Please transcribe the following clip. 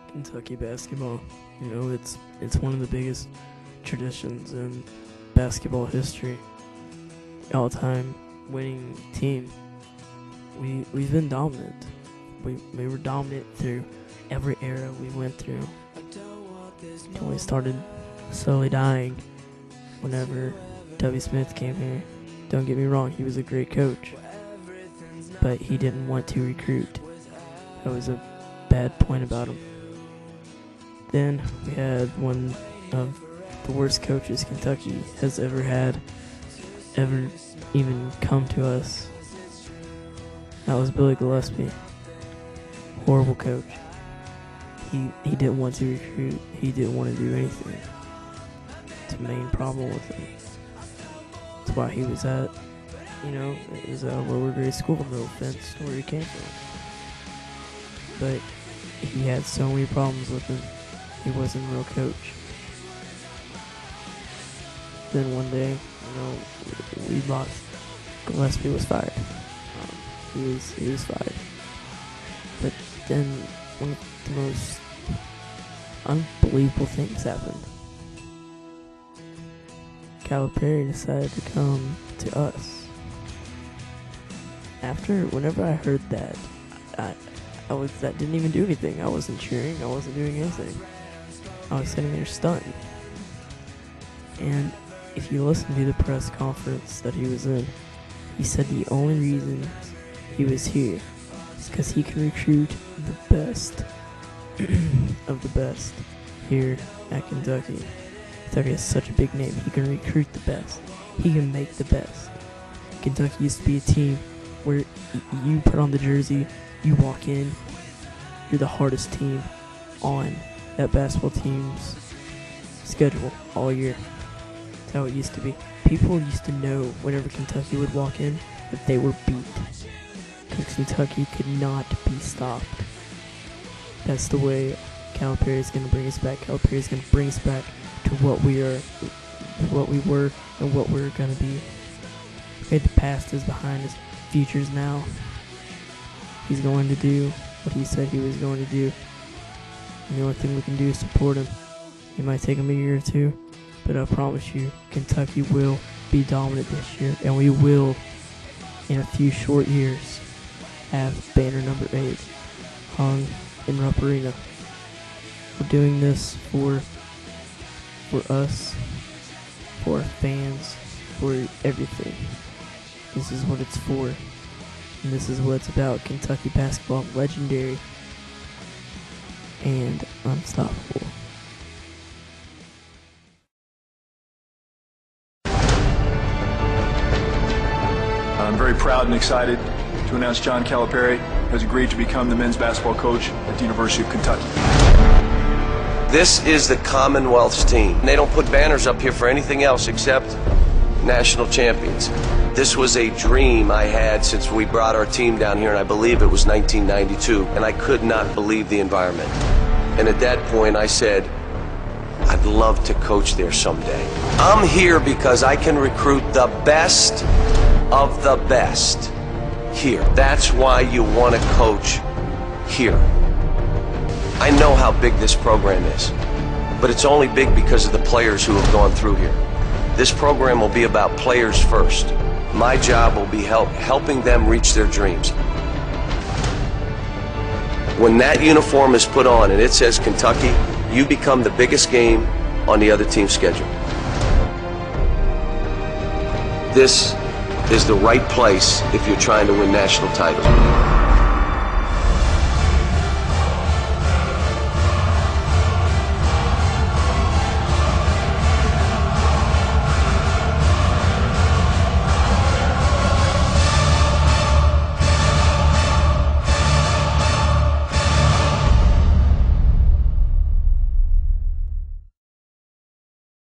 Kentucky basketball. You know, it's one of the biggest traditions in basketball history. All-time winning team. We've been dominant. We were dominant through every era we went through. And we started slowly dying whenever W. Smith came here. Don't get me wrong, he was a great coach, but he didn't want to recruit. That was a bad point about him. Then we had one of the worst coaches Kentucky has ever had, ever even come to us. That was Billy Gillespie. Horrible coach. He didn't want to recruit. He didn't want to do anything. It's the main problem with him. That's why he was at, it was a lower grade school, no offense to where he came from. But he had so many problems with him. He wasn't a real coach. Then one day, we lost. Gillespie was fired. He was fired. But then one of the most unbelievable things happened. Calipari decided to come to us. Whenever I heard that, that didn't even do anything. I wasn't cheering. I wasn't doing anything. I was sitting there stunned. And if you listen to the press conference that he was in, he said the only reason he was here is because he can recruit the best of the best here at Kentucky. Kentucky has such a big name. He can recruit the best. He can make the best. Kentucky used to be a team where you put on the jersey, you walk in, you're the hardest team on that basketball team's schedule all year. That's how it used to be. People used to know whenever Kentucky would walk in that they were beat, because Kentucky could not be stopped. That's the way Calipari is going to bring us back. Calipari is going to bring us back to what we were, and what we're going to be. Okay, the past is behind us. Future's now. He's going to do what he said he was going to do. And the only thing we can do is support him. It might take him a year or two, but I promise you, Kentucky will be dominant this year, and we will, in a few short years, have banner number 8 hung in Rupp Arena. We're doing this for us, for our fans, for everything. This is what it's for, and this is what it's about. Kentucky basketball, legendary and unstoppable. I'm very proud and excited to announce John Calipari has agreed to become the men's basketball coach at the University of Kentucky. This is the Commonwealth's team. They don't put banners up here for anything else except national champions. This was a dream I had since we brought our team down here, and I believe it was 1992, and I could not believe the environment. And at that point I said, I'd love to coach there someday. I'm here because I can recruit the best of the best here. That's why you want to coach here. I know how big this program is, but it's only big because of the players who have gone through here. This program will be about players first. My job will be helping them reach their dreams. When that uniform is put on and it says Kentucky, you become the biggest game on the other team's schedule. This is the right place if you're trying to win national titles.